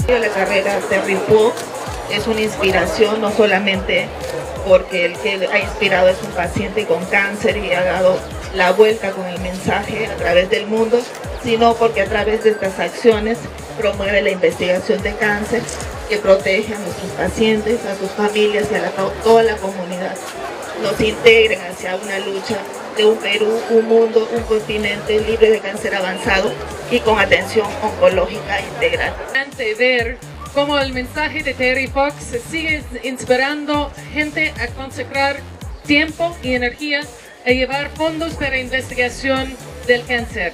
La carrera Terry Fox es una inspiración, no solamente porque el que ha inspirado es un paciente con cáncer y ha dado la vuelta con el mensaje a través del mundo, sino porque a través de estas acciones promueve la investigación de cáncer que protege a nuestros pacientes, a sus familias y a toda la comunidad. Nos integren hacia una lucha de un Perú, un mundo, un continente libre de cáncer avanzado y con atención oncológica integral. Ver cómo el mensaje de Terry Fox sigue inspirando gente a consagrar tiempo y energía a llevar fondos para investigación del cáncer.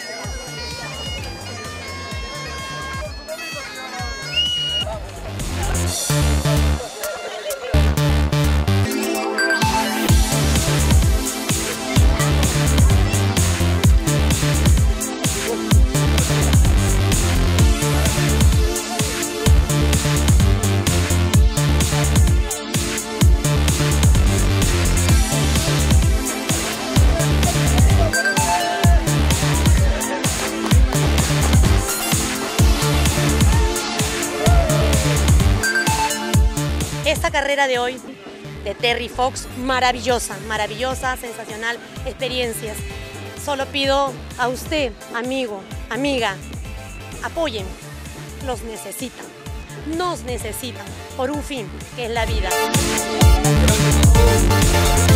Esta carrera de hoy de Terry Fox, maravillosa, maravillosa, sensacional, experiencias. Solo pido a usted, amigo, amiga, apoyen, los necesitan, nos necesitan por un fin que es la vida.